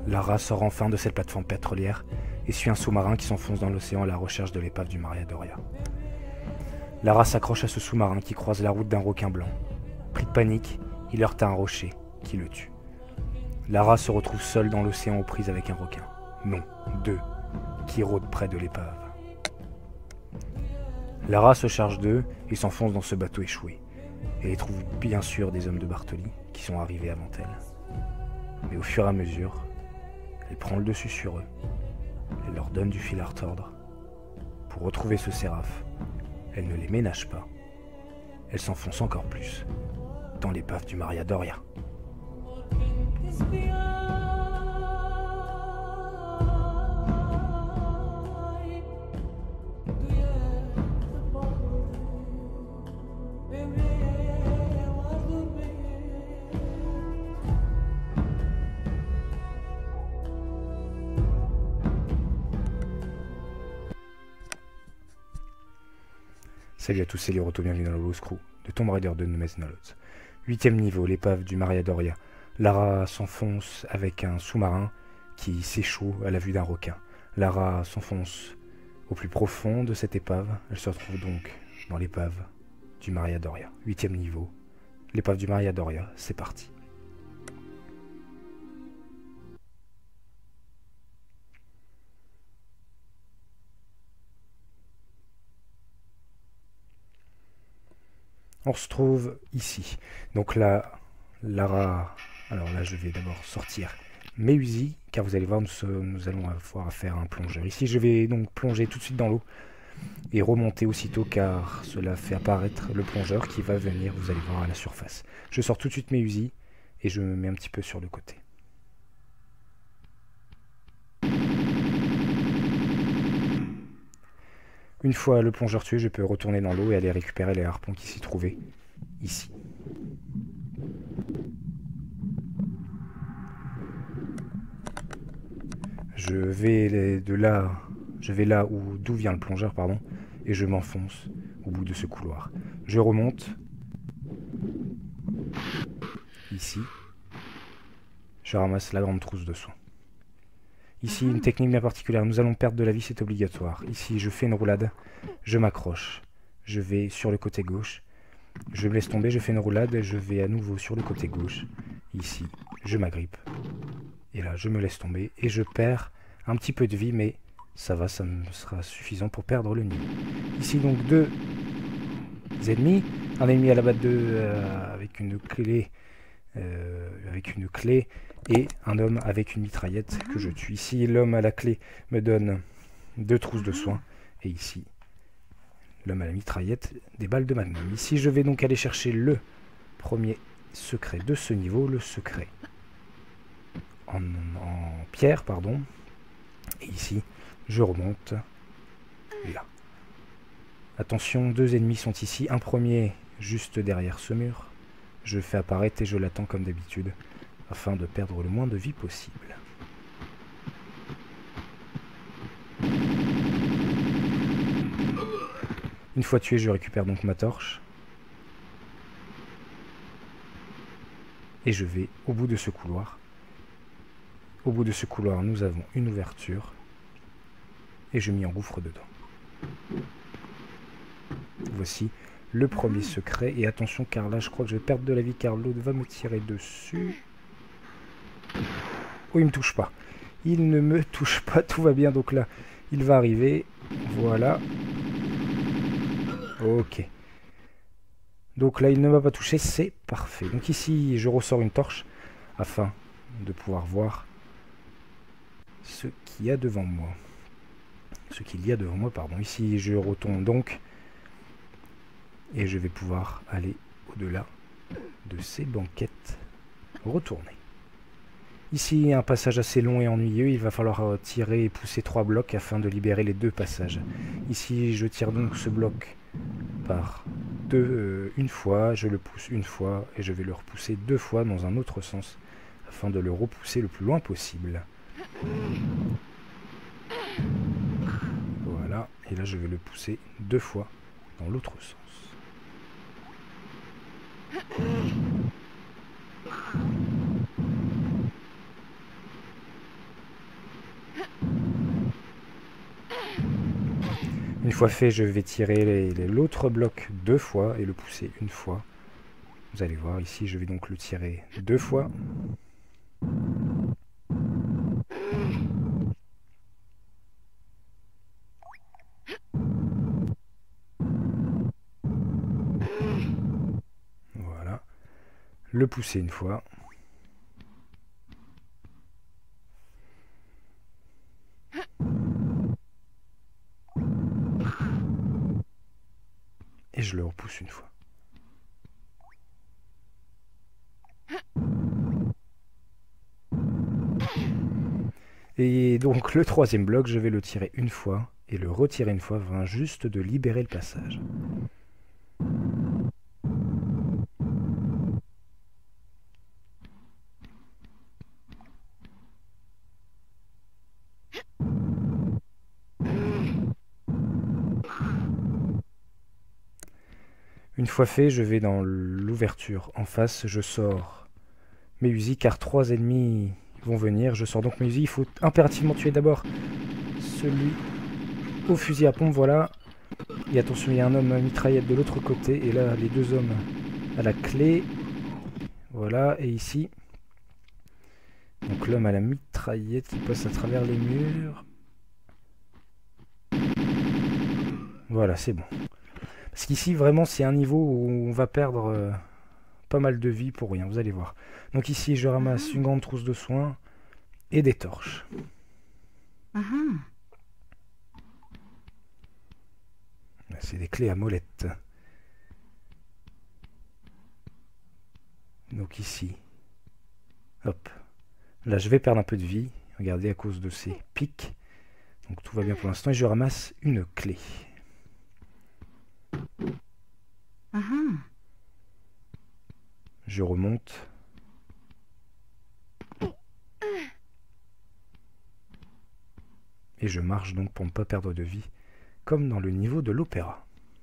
Lara sort enfin de cette plateforme pétrolière et suit un sous-marin qui s'enfonce dans l'océan à la recherche de l'épave du Maria Doria. Lara s'accroche à ce sous-marin qui croise la route d'un requin blanc. Pris de panique, il heurte à un rocher qui le tue. Lara se retrouve seule dans l'océan aux prises avec un requin. Non, deux, qui rôdent près de l'épave. Lara se charge d'eux et s'enfonce dans ce bateau échoué. Elle y trouve bien sûr des hommes de Bartoli qui sont arrivés avant elle. Mais au fur et à mesure, elle prend le dessus sur eux. Elle leur donne du fil à retordre. Pour retrouver ce séraph, elle ne les ménage pas. Elle s'enfonce encore plus dans l'épave du Maria Doria. Salut à tous, c'est Liroto, bienvenue dans le Lost Crew de Tomb Raider de Numesnolods. 8ème niveau, l'épave du Maria Doria. Lara s'enfonce avec un sous-marin qui s'échoue à la vue d'un requin. Lara s'enfonce au plus profond de cette épave. Elle se retrouve donc dans l'épave du Maria Doria. 8ème niveau, l'épave du Maria Doria, c'est parti. On se trouve ici. Donc là, Lara... Alors là, je vais d'abord sortir mes Uzi, car vous allez voir, nous allons avoir affaire à un plongeur. Ici, je vais donc plonger tout de suite dans l'eau et remonter aussitôt, car cela fait apparaître le plongeur qui va venir, vous allez voir, à la surface. Je sors tout de suite mes Uzi et je me mets un petit peu sur le côté. Une fois le plongeur tué, je peux retourner dans l'eau et aller récupérer les harpons qui s'y trouvaient, ici. Je vais là d'où vient le plongeur, pardon, et je m'enfonce au bout de ce couloir. Je remonte, ici. Je ramasse la grande trousse de soins. Ici, une technique bien particulière. Nous allons perdre de la vie, c'est obligatoire. Ici, je fais une roulade, je m'accroche. Je vais sur le côté gauche. Je me laisse tomber, je fais une roulade, et je vais à nouveau sur le côté gauche. Ici, je m'agrippe. Et là, je me laisse tomber et je perds un petit peu de vie, mais ça va, ça me sera suffisant pour perdre le niveau. Ici, donc, deux ennemis. Un ennemi à la batte avec une clé. Et un homme avec une mitraillette que je tue. Ici, l'homme à la clé me donne 2 trousses de soins. Et ici, l'homme à la mitraillette, des balles de magnum. Ici, je vais donc aller chercher le premier secret de ce niveau, le secret en pierre, pardon. Et ici, je remonte là. Attention, 2 ennemis sont ici. Un premier juste derrière ce mur. Je fais apparaître et je l'attends comme d'habitude, afin de perdre le moins de vie possible. Une fois tué, je récupère donc ma torche. Et je vais au bout de ce couloir. Au bout de ce couloir, nous avons une ouverture. Et je m'y engouffre dedans. Voici le premier secret. Et attention, car là, je crois que je vais perdre de la vie, car l'autre va me tirer dessus. Oh, il me touche pas. Il ne me touche pas, tout va bien. Donc là, il va arriver. Voilà. Ok. Donc là, il ne m'a pas touché, c'est parfait. Donc ici, je ressors une torche, afin de pouvoir voir ce qu'il y a devant moi. Pardon. Ici, je retourne donc. Et je vais pouvoir aller au-delà de ces banquettes. Retourner. Ici, un passage assez long et ennuyeux. Il va falloir tirer et pousser 3 blocs afin de libérer les 2 passages. Ici, je tire donc ce bloc par une fois. Je le pousse une fois et je vais le repousser 2 fois dans un autre sens afin de le repousser le plus loin possible. Voilà. Et là, je vais le pousser 2 fois dans l'autre sens. Une fois fait, je vais tirer l'autre bloc 2 fois et le pousser une fois. Vous allez voir ici, je vais donc le tirer 2 fois. Voilà. Le pousser une fois. Et je le repousse une fois. Et donc le troisième bloc, je vais le tirer une fois et le retirer une fois, afin juste de libérer le passage. Une fois fait, je vais dans l'ouverture en face, je sors mes usines car 3 ennemis vont venir. Je sors donc mes usines, il faut impérativement tuer d'abord celui au fusil à pompe, voilà. Et attention, il y a un homme à mitraillette de l'autre côté, et là les 2 hommes à la clé. Voilà, et ici, donc l'homme à la mitraillette qui passe à travers les murs. Voilà, c'est bon. Parce qu'ici, vraiment, c'est un niveau où on va perdre pas mal de vie pour rien, vous allez voir. Donc ici, je ramasse une grande trousse de soins et des torches. C'est des clés à molette. Donc ici, hop. Là, je vais perdre un peu de vie, regardez, à cause de ces pics. Donc tout va bien pour l'instant, et je ramasse une clé. Je remonte. Et je marche donc pour ne pas perdre de vie, comme dans le niveau de l'opéra.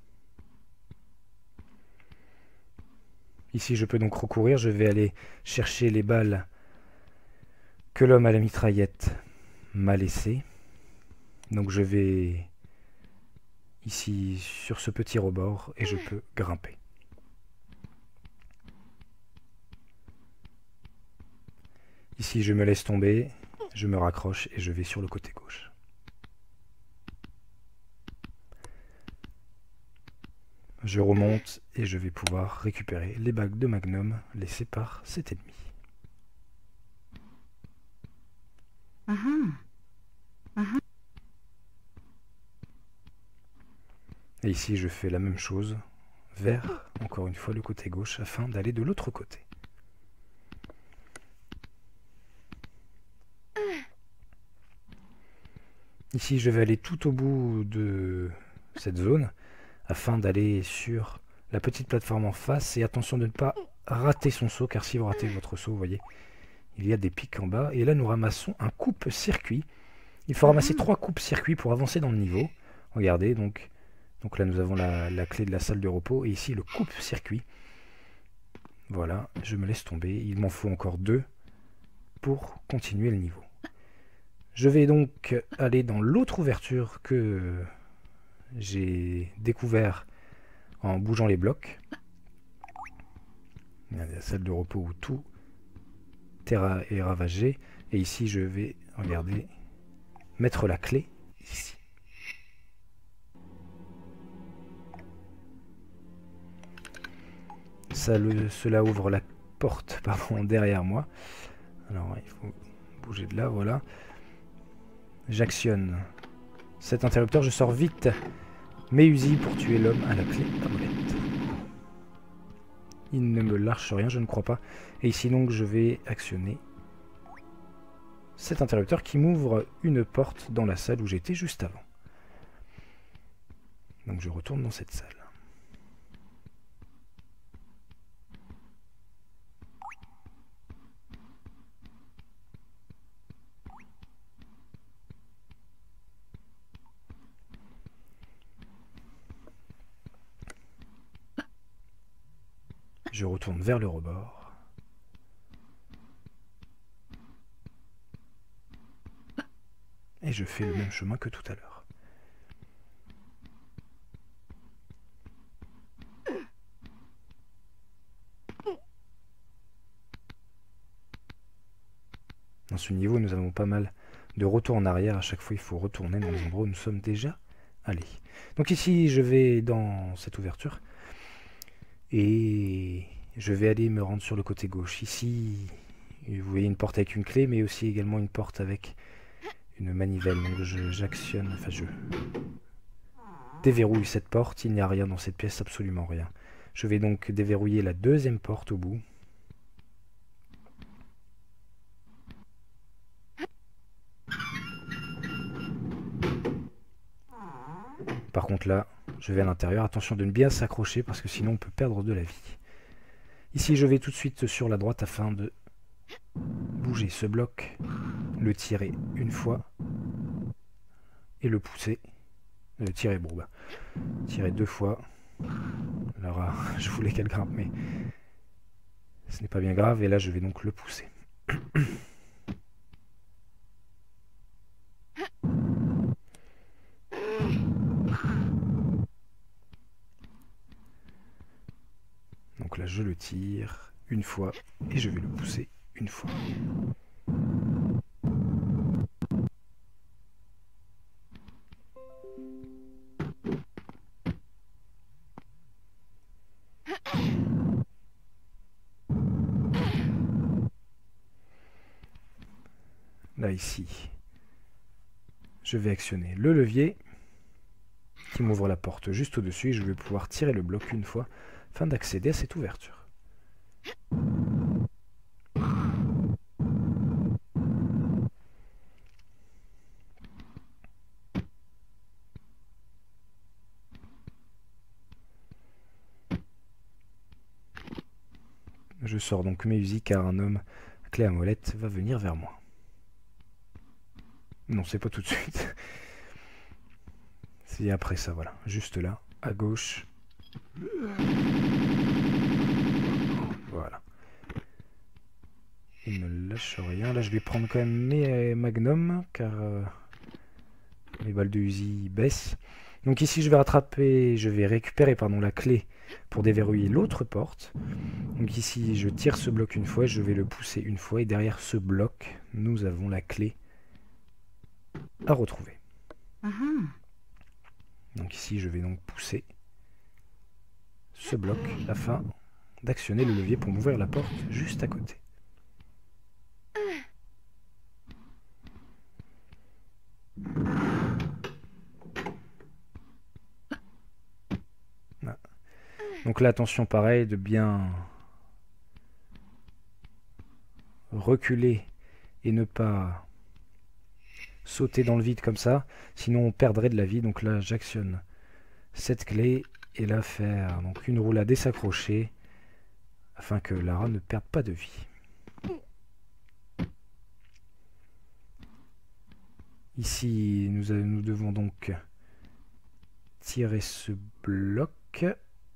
Ici, je peux donc recourir, je vais aller chercher les balles que l'homme à la mitraillette m'a laissées. Donc je vais ici sur ce petit rebord et je peux grimper. Ici, je me laisse tomber, je me raccroche et je vais sur le côté gauche. Je remonte et je vais pouvoir récupérer les bagues de magnum laissées par cet ennemi. Et ici, je fais la même chose vers, encore une fois, le côté gauche afin d'aller de l'autre côté. Ici, je vais aller tout au bout de cette zone afin d'aller sur la petite plateforme en face. Et attention de ne pas rater son saut, car si vous ratez votre saut, vous voyez, il y a des pics en bas. Et là, nous ramassons un coupe-circuit. Il faut ramasser 3 coupes-circuits pour avancer dans le niveau. Regardez, donc là, nous avons la clé de la salle de repos. Et ici, le coupe-circuit. Voilà, je me laisse tomber. Il m'en faut encore 2 pour continuer le niveau. Je vais donc aller dans l'autre ouverture que j'ai découvert en bougeant les blocs. Il y a la salle de repos où tout est ravagé. Et ici, je vais, regardez, mettre la clé ici. Cela ouvre la porte derrière moi. Alors, il faut bouger de là, voilà. J'actionne cet interrupteur, je sors vite mes usines pour tuer l'homme à la clé à molette. Il ne me lâche rien, je ne crois pas. Et ici donc je vais actionner cet interrupteur qui m'ouvre une porte dans la salle où j'étais juste avant. Donc je retourne dans cette salle. Je retourne vers le rebord. Et je fais le même chemin que tout à l'heure. Dans ce niveau, nous avons pas mal de retours en arrière. À chaque fois, il faut retourner dans les endroits où nous sommes déjà allés. Donc ici, je vais dans cette ouverture. Et je vais aller me rendre sur le côté gauche. Ici, vous voyez une porte avec une clé, mais aussi également une porte avec une manivelle. Donc j'actionne, enfin je déverrouille cette porte. Il n'y a rien dans cette pièce, absolument rien. Je vais donc déverrouiller la deuxième porte au bout. Par contre là, je vais à l'intérieur. Attention de ne bien s'accrocher parce que sinon on peut perdre de la vie. Ici, je vais tout de suite sur la droite afin de bouger ce bloc, le tirer une fois et le pousser. Tirer, bon bah, tirer 2 fois. Alors, je voulais qu'elle grimpe, mais ce n'est pas bien grave. Et là, je vais donc le pousser. Donc là, je le tire une fois et je vais le pousser une fois. Là, ici, je vais actionner le levier qui m'ouvre la porte juste au-dessus et je vais pouvoir tirer le bloc une fois afin d'accéder à cette ouverture. Je sors donc mes fusils car un homme à clé à molette va venir vers moi. Non, c'est pas tout de suite. C'est après ça, voilà. Juste là, à gauche. Voilà. Il ne lâche rien. Là, je vais prendre quand même mes magnums, car les balles de Uzi baissent. Donc ici, je vais récupérer la clé pour déverrouiller l'autre porte. Donc ici, je tire ce bloc une fois, je vais le pousser une fois, et derrière ce bloc, nous avons la clé à retrouver. Donc ici, je vais donc pousser ce bloc afin d'actionner le levier pour m'ouvrir la porte juste à côté. Voilà. Donc là, attention, pareil, de bien reculer et ne pas sauter dans le vide comme ça, sinon on perdrait de la vie. Donc là, j'actionne cette clé et là faire donc une roulade et s'accrocher afin que Lara ne perde pas de vie. Ici, nous devons donc tirer ce bloc.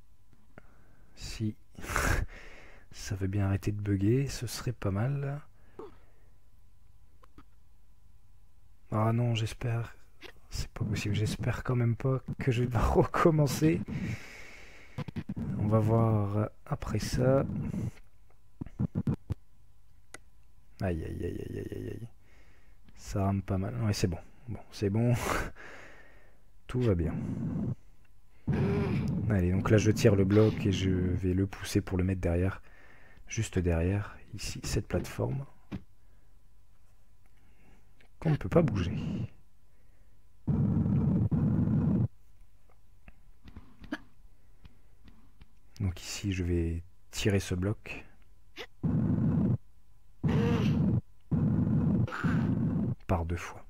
Si ça veut bien arrêter de bugger, ce serait pas mal. Ah non, j'espère. C'est pas possible, j'espère quand même pas que je vais recommencer. On va voir après ça. Aïe aïe aïe aïe aïe aïe. Ça rame pas mal. Ouais, c'est bon. Bon, c'est bon. Tout va bien. Allez, donc là je tire le bloc et je vais le pousser pour le mettre derrière. Juste derrière, ici, cette plateforme. Qu'on ne peut pas bouger. Donc ici, je vais tirer ce bloc. Par 2 fois.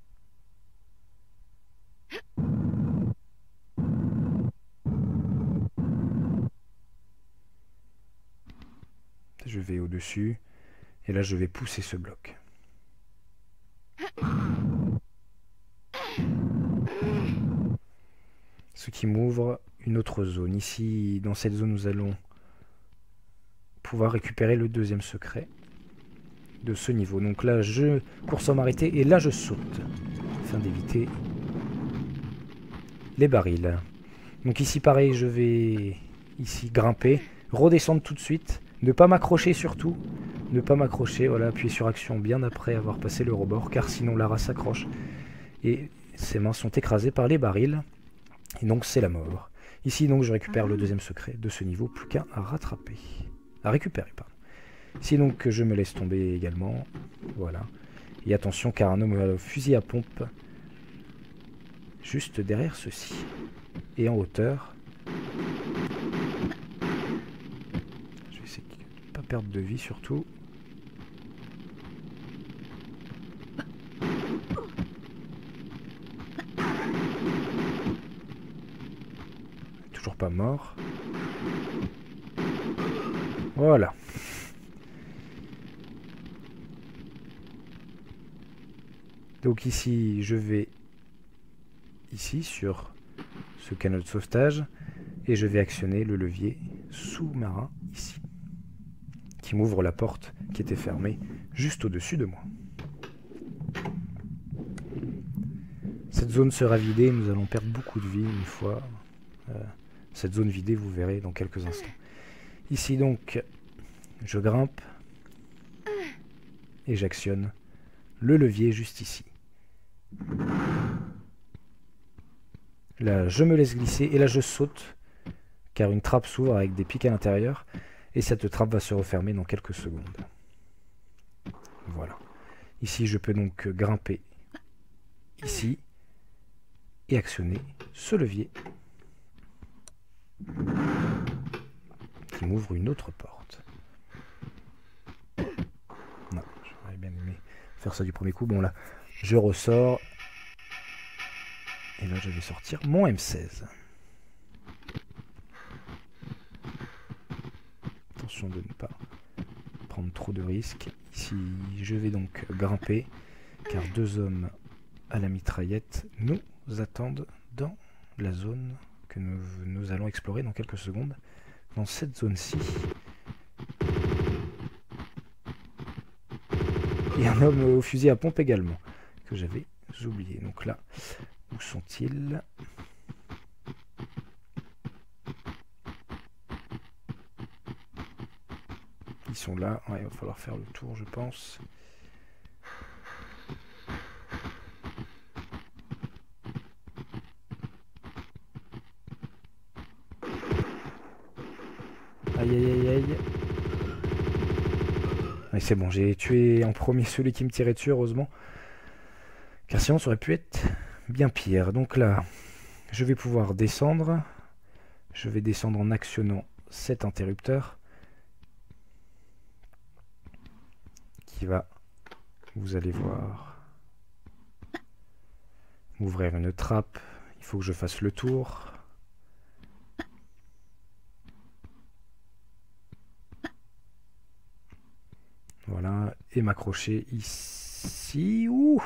Je vais au-dessus. Et là, je vais pousser ce bloc. Ce qui m'ouvre une autre zone. Ici, dans cette zone, nous allons pouvoir récupérer le deuxième secret de ce niveau. Donc là, je cours sans m'arrêter et là, je saute afin d'éviter les barils. Donc ici, pareil, je vais ici grimper, redescendre tout de suite, ne pas m'accrocher surtout. ne pas m'accrocher, voilà, appuyer sur action bien après avoir passé le rebord, car sinon Lara s'accroche et ses mains sont écrasées par les barils, et donc c'est la mort. Ici donc je récupère le deuxième secret de ce niveau, plus qu'un à rattraper, à récupérer, pardon. Ici donc je me laisse tomber également, voilà. Et attention car un homme au fusil à pompe juste derrière ceci. Et en hauteur, je vais essayer de ne pas perdre de vie surtout. Toujours pas mort. Voilà. Donc ici, je vais ici sur ce canot de sauvetage et je vais actionner le levier sous-marin ici, qui m'ouvre la porte qui était fermée juste au-dessus de moi. Cette zone sera vidée, nous allons perdre beaucoup de vie une fois cette zone vidée, vous verrez dans quelques instants. Ici donc, je grimpe et j'actionne le levier juste ici. Là, je me laisse glisser et là je saute car une trappe s'ouvre avec des pics à l'intérieur et cette trappe va se refermer dans quelques secondes. Voilà. Ici, je peux donc grimper ici et actionner ce levier qui m'ouvre une autre porte. Non, j'aurais bien aimé faire ça du premier coup. Bon là, je ressors et là je vais sortir mon M16. Attention de ne pas prendre trop de risques. Ici, je vais donc grimper car deux hommes à la mitraillette nous attendent dans la zone que nous allons explorer dans quelques secondes. Dans cette zone-ci. Et un homme au fusil à pompe également, que j'avais oublié. Donc là, où sont-ils? Ils sont là. Ouais, il va falloir faire le tour, je pense. Aïe aïe aïe aïe. Ouais, c'est bon, j'ai tué en premier celui qui me tirait dessus, heureusement. Car sinon, ça aurait pu être bien pire. Donc là, je vais pouvoir descendre. Je vais descendre en actionnant cet interrupteur. Qui va, vous allez voir, m'ouvrir une trappe. Il faut que je fasse le tour. Voilà, et m'accrocher ici. Ouh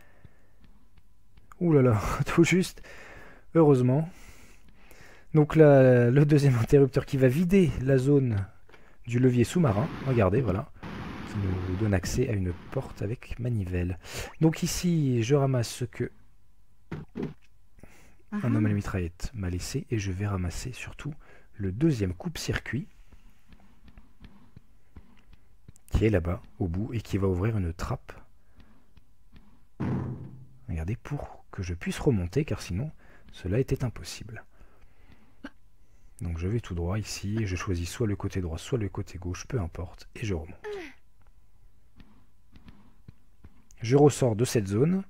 là là, tout juste. Heureusement. Donc là, le deuxième interrupteur qui va vider la zone du levier sous-marin. Regardez, voilà. Qui nous donne accès à une porte avec manivelle. Donc ici, je ramasse ce que un homme à la mitraillette m'a laissé. Et je vais ramasser surtout le deuxième coupe-circuit. Qui est là-bas, au bout, et qui va ouvrir une trappe. Regardez, pour que je puisse remonter, car sinon, cela était impossible. Donc je vais tout droit ici, et je choisis soit le côté droit, soit le côté gauche, peu importe, et je remonte. Je ressors de cette zone.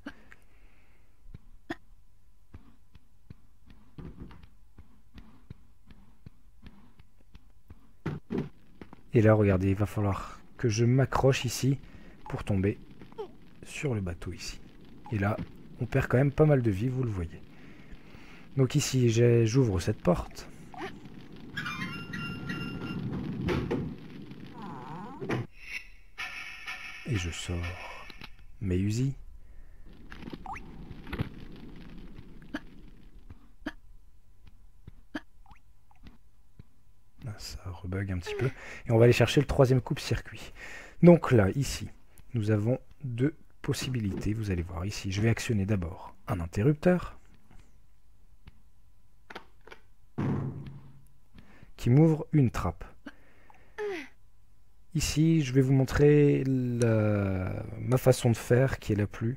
Et là, regardez, il va falloir que je m'accroche ici pour tomber sur le bateau ici. Et là, on perd quand même pas mal de vie, vous le voyez. Donc ici, j'ouvre cette porte. Et je sors mes Uzi. Ça rebug un petit peu. Et on va aller chercher le troisième coupe-circuit. Donc là, ici, nous avons deux possibilités. Vous allez voir ici, je vais actionner d'abord un interrupteur qui m'ouvre une trappe. Ici, je vais vous montrer ma façon de faire qui est la plus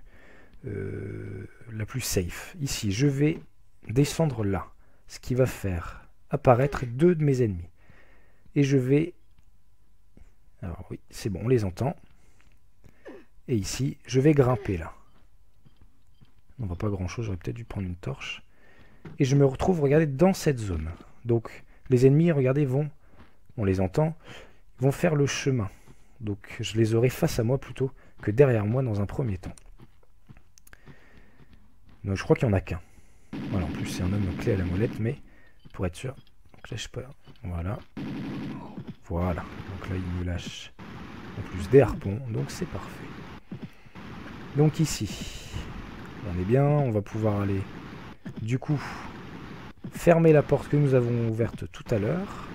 safe. Ici, je vais descendre là, ce qui va faire apparaître 2 de mes ennemis. Et je vais... Alors oui, c'est bon, on les entend. Et ici, je vais grimper là. On ne voit pas grand chose, j'aurais peut-être dû prendre une torche. Et je me retrouve, regardez, dans cette zone. Donc, les ennemis, regardez, on les entend, vont faire le chemin. Donc, je les aurai face à moi plutôt que derrière moi dans un premier temps. Donc, je crois qu'il n'y en a qu'un. Voilà, en plus, c'est un homme clé à la molette, mais pour être sûr, donc lâche pas. Voilà. Voilà. Donc là, il me lâche en plus des harpons, donc c'est parfait. Donc ici, on est bien, on va pouvoir aller, du coup, fermer la porte que nous avons ouverte tout à l'heure.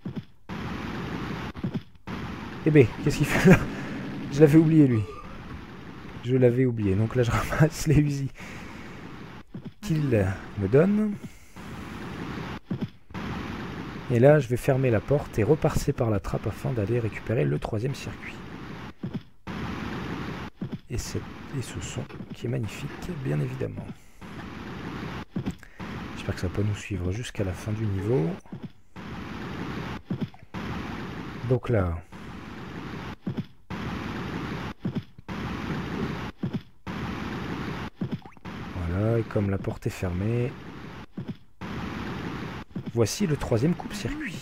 Eh ben, qu'est-ce qu'il fait là? Je l'avais oublié, lui. Je l'avais oublié. Donc là, je ramasse les usines qu'il me donne. Et là, je vais fermer la porte et repasser par la trappe afin d'aller récupérer le 3e circuit. Et ce son qui est magnifique, bien évidemment. J'espère que ça va pas nous suivre jusqu'à la fin du niveau. Donc là... Voilà, et comme la porte est fermée, voici le 3e coupe-circuit.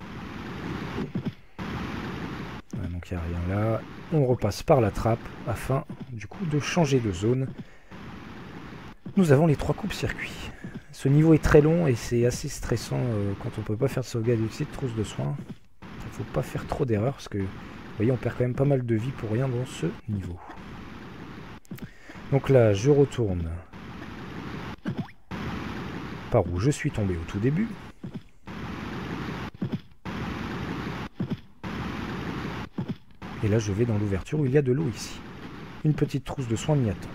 Voilà, donc il n'y a rien là. On repasse par la trappe afin, du coup, de changer de zone. Nous avons les 3 coupes-circuits. Ce niveau est très long et c'est assez stressant quand on ne peut pas faire de sauvegarde de trousse de soins. Il ne faut pas faire trop d'erreurs parce que, vous voyez, on perd quand même pas mal de vie pour rien dans ce niveau. Donc là, je retourne par où je suis tombé au tout début. Et là, je vais dans l'ouverture où il y a de l'eau ici. Une petite trousse de soins m'y attend.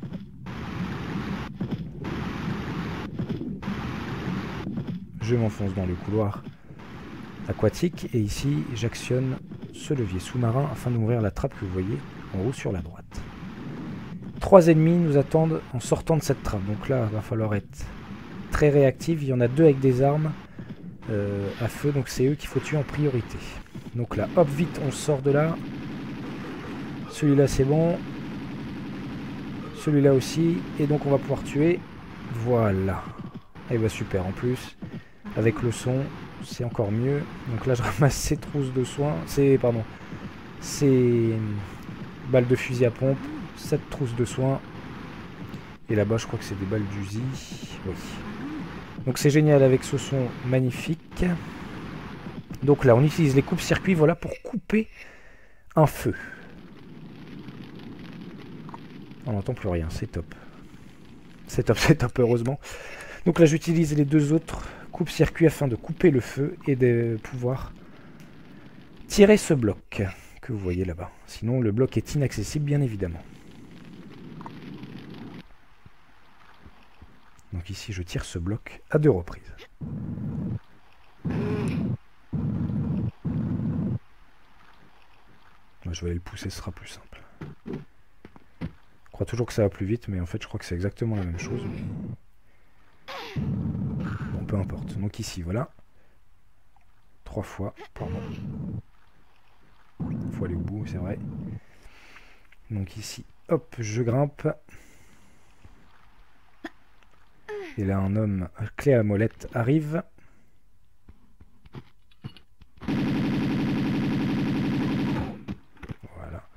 Je m'enfonce dans le couloir aquatique et ici, j'actionne ce levier sous-marin afin d'ouvrir la trappe que vous voyez en haut sur la droite. 3 ennemis nous attendent en sortant de cette trappe. Donc là, il va falloir être très réactif. Il y en a 2 avec des armes à feu, donc c'est eux qu'il faut tuer en priorité. Donc là, hop, vite, on sort de là. Celui-là, c'est bon. Celui-là aussi. Et donc, on va pouvoir tuer. Voilà. Et bah super, en plus, avec le son, c'est encore mieux. Donc là, je ramasse ces trousses de soins. Ces balles de fusil à pompe. Cette trousse de soins. Et là-bas, je crois que c'est des balles d'Uzi. Oui. Donc c'est génial avec ce son magnifique. Donc là, on utilise les coupes-circuits, voilà, pour couper un feu. On n'entend plus rien, c'est top. C'est top, heureusement. Donc là, j'utilise les 2 autres coupe-circuits afin de couper le feu et de pouvoir tirer ce bloc que vous voyez là-bas. Sinon, le bloc est inaccessible, bien évidemment. Donc ici, je tire ce bloc à 2 reprises. Je vais aller le pousser, ce sera plus simple. Je crois toujours que ça va plus vite, mais en fait, je crois que c'est exactement la même chose. Bon, peu importe. Donc ici, voilà. 3 fois, pardon. Il faut aller au bout, c'est vrai. Donc ici, hop, je grimpe. Et là, un homme clé à molette arrive. Voilà.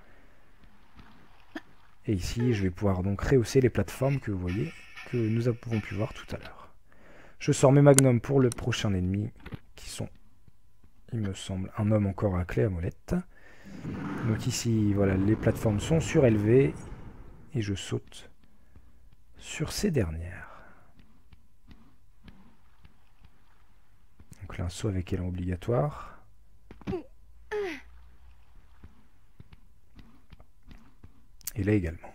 Et ici, je vais pouvoir donc rehausser les plateformes que vous voyez, que nous avons pu voir tout à l'heure. Je sors mes magnums pour le prochain ennemi, qui sont, il me semble, un homme encore à clé à molette. Donc ici, voilà, les plateformes sont surélevées, et je saute sur ces dernières. Donc là, un saut avec élan obligatoire. Et là également.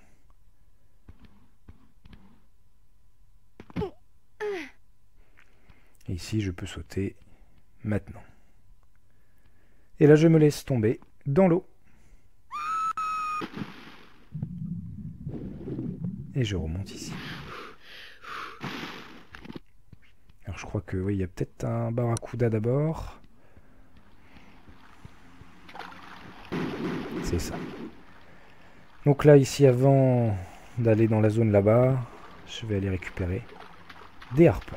Et ici, je peux sauter maintenant. Et là, je me laisse tomber dans l'eau. Et je remonte ici. Alors je crois que oui, il y a peut-être un barracuda d'abord. C'est ça. Donc là, ici, avant d'aller dans la zone là-bas, je vais aller récupérer des harpons.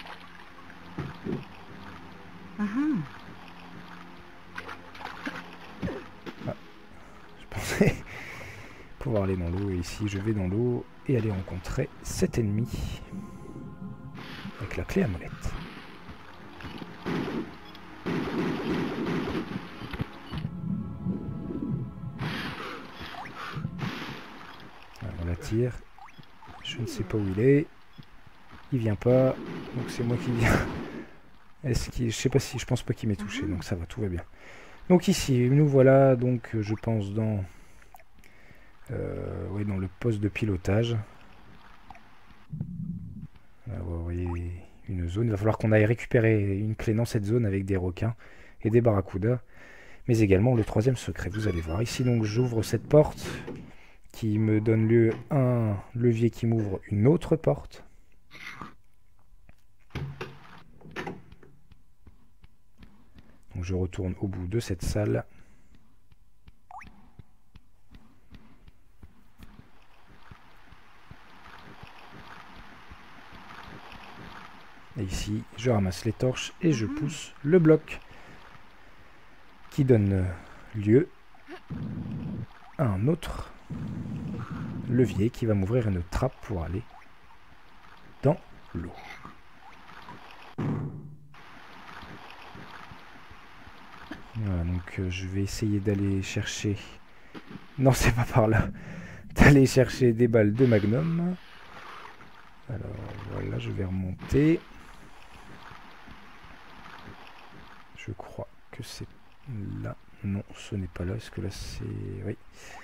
Ah, je pensais pouvoir aller dans l'eau, et ici je vais dans l'eau et aller rencontrer cet ennemi avec la clé à molette. Alors, on l'attire. Je ne sais pas où il est. Il vient pas, donc c'est moi qui viens. Est-ce qu'il, je sais pas si, je pense pas qu'il m'ait touché, donc ça va, tout va bien. Donc ici, nous voilà, donc je pense dans, oui, dans le poste de pilotage. Là, vous voyez une zone. Il va falloir qu'on aille récupérer une clé dans cette zone avec des requins et des barracudas, mais également le troisième secret. Vous allez voir ici, donc j'ouvre cette porte qui me donne lieu à un levier qui m'ouvre une autre porte. Donc je retourne au bout de cette salle. Et ici, je ramasse les torches et je pousse le bloc qui donne lieu à un autre levier qui va m'ouvrir une trappe pour aller dans l'eau. Voilà, donc je vais essayer d'aller chercher... Non, c'est pas par là. D'aller chercher des balles de magnum. Alors voilà, je vais remonter. Je crois que c'est là. Non, ce n'est pas là. Est-ce que là c'est... Oui.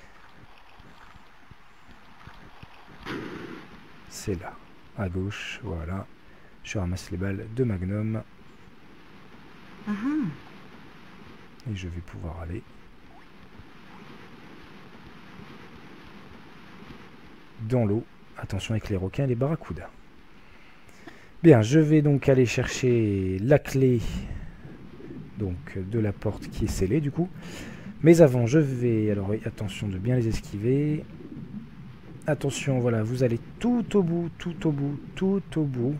C'est là. À gauche, voilà. Je ramasse les balles de magnum. Et je vais pouvoir aller dans l'eau. Attention avec les requins et les barracudas. Bien, je vais donc aller chercher la clé donc, de la porte qui est scellée du coup. Mais avant, je vais... Alors oui, attention de bien les esquiver. Attention, voilà, vous allez tout au bout, tout au bout, tout au bout.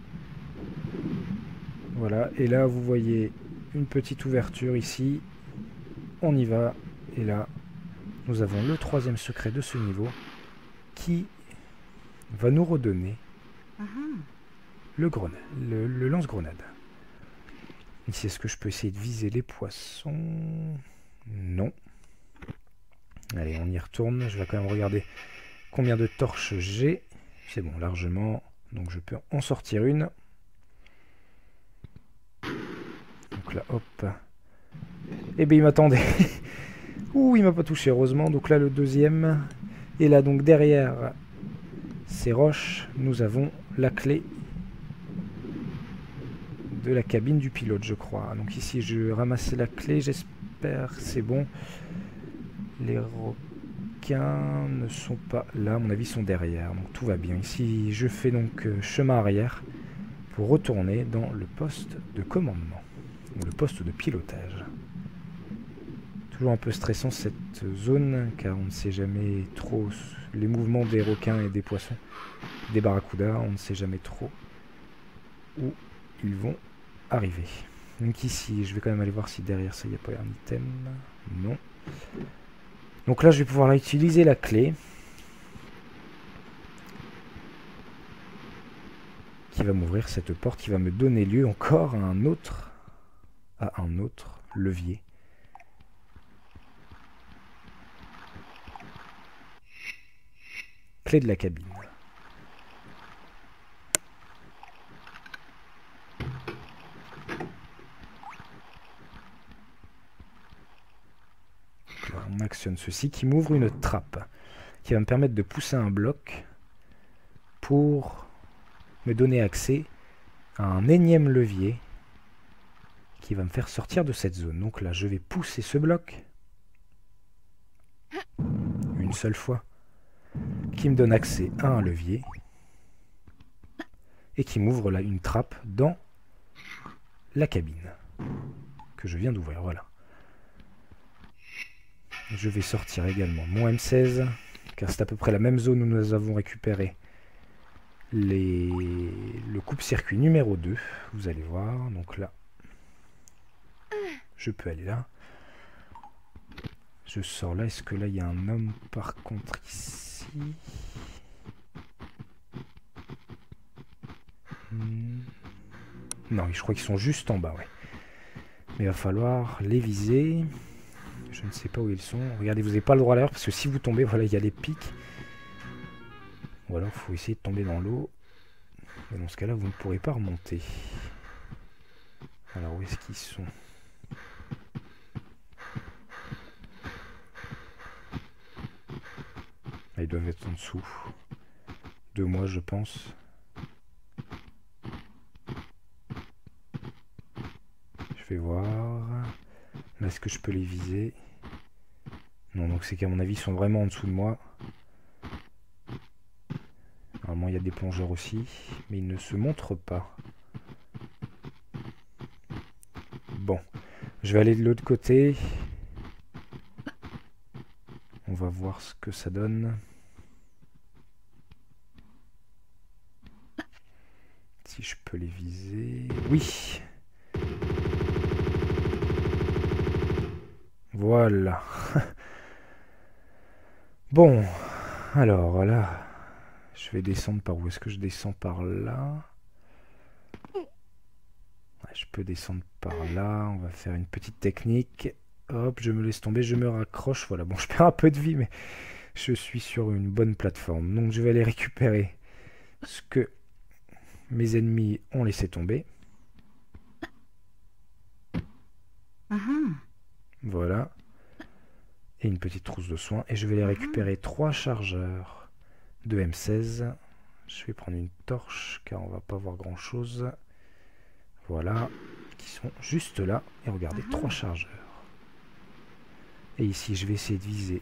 Voilà, et là vous voyez une petite ouverture ici. On y va. Et là, nous avons le troisième secret de ce niveau qui va nous redonner le lance-grenade. Ici, est-ce que je peux essayer de viser les poissons? Non. Allez, on y retourne. Je vais quand même regarder combien de torches j'ai. C'est bon, largement. Donc je peux en sortir une. Donc là, hop. Eh bien, il m'attendait. Ouh, il m'a pas touché, heureusement. Donc là, le deuxième. Et là, donc derrière ces roches, nous avons la clé de la cabine du pilote, je crois. Donc ici, je ramasse la clé, j'espère. C'est bon. Les requins ne sont pas là, à mon avis, ils sont derrière. Donc tout va bien. Ici, je fais donc chemin arrière pour retourner dans le poste de commandement, ou le poste de pilotage. Toujours un peu stressant cette zone, car on ne sait jamais trop les mouvements des requins et des poissons, des barracudas, on ne sait jamais trop où ils vont arriver. Donc ici, je vais quand même aller voir si derrière ça, il n'y a pas un item. Non. Donc là, je vais pouvoir utiliser la clé qui va m'ouvrir cette porte, qui va me donner lieu encore à un autre levier. Clé de la cabine. Là, on actionne ceci qui m'ouvre une trappe qui va me permettre de pousser un bloc pour me donner accès à un énième levier qui va me faire sortir de cette zone. Donc là, je vais pousser ce bloc une seule fois, qui me donne accès à un levier et qui m'ouvre là une trappe dans la cabine que je viens d'ouvrir. Voilà. Je vais sortir également mon M16 car c'est à peu près la même zone où nous avons récupéré le coupe-circuit numéro 2. Vous allez voir. Donc là, je peux aller là. Je sors là. Est-ce que là il y a un homme par contre ici? Non, je crois qu'ils sont juste en bas, ouais. Mais il va falloir les viser. Je ne sais pas où ils sont. Regardez, vous n'avez pas le droit à l'heure parce que si vous tombez, voilà, il y a les pics. Ou alors, il faut essayer de tomber dans l'eau. Mais dans ce cas-là, vous ne pourrez pas remonter. Alors, où est-ce qu'ils sont? Là, ils doivent être en dessous de moi, je pense. Je vais voir. Là, est-ce que je peux les viser? Non, donc c'est qu'à mon avis, ils sont vraiment en dessous de moi. Normalement, il y a des plongeurs aussi, mais ils ne se montrent pas. Bon, je vais aller de l'autre côté. On va voir ce que ça donne. Si je peux les viser... Oui! Voilà. Bon, alors là, je vais descendre par où? Est-ce que je descends par là? Ouais, je peux descendre par là. On va faire une petite technique. Hop, je me laisse tomber, je me raccroche. Voilà, bon, je perds un peu de vie, mais je suis sur une bonne plateforme. Donc, je vais aller récupérer ce que mes ennemis ont laissé tomber. Voilà. Et une petite trousse de soins. Et je vais les récupérer 3 chargeurs de M16. Je vais prendre une torche car on va pas voir grand chose. Voilà. Qui sont juste là. Et regardez, 3 chargeurs. Et ici, je vais essayer de viser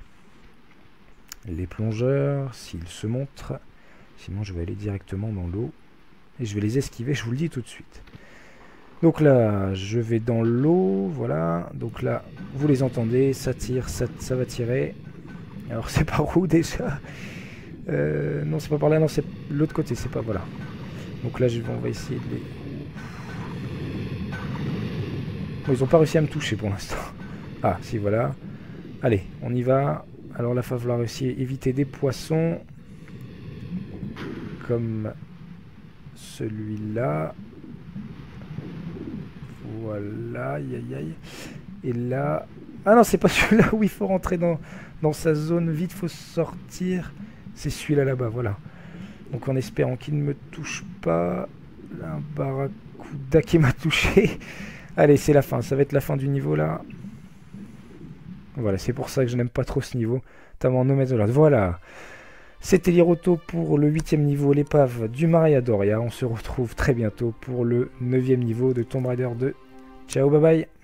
les plongeurs s'ils se montrent. Sinon, je vais aller directement dans l'eau. Et je vais les esquiver, je vous le dis tout de suite. Donc là, je vais dans l'eau, voilà. Donc là, vous les entendez, ça tire, ça va tirer. Alors c'est par où déjà? Non, c'est pas par là, non, c'est l'autre côté, c'est pas, voilà. Donc là, on va essayer de les... Bon, ils n'ont pas réussi à me toucher pour l'instant. Ah, si, voilà. Allez, on y va. Alors là, il va falloir réussir à éviter des poissons. Comme celui-là. Voilà, aïe aïe aïe. Et là... Ah non, c'est pas celui-là où il faut rentrer dans sa zone. Vite, faut sortir. C'est celui-là là-bas, voilà. Donc en espérant qu'il ne me touche pas. Là, un barracuda qui m'a touché. Allez, c'est la fin. Ça va être la fin du niveau là. Voilà, c'est pour ça que je n'aime pas trop ce niveau. Notamment No Man's Land. Voilà. C'était Liroto pour le 8e niveau, l'épave du Maria Doria. On se retrouve très bientôt pour le 9e niveau de Tomb Raider 2. Ciao, bye bye.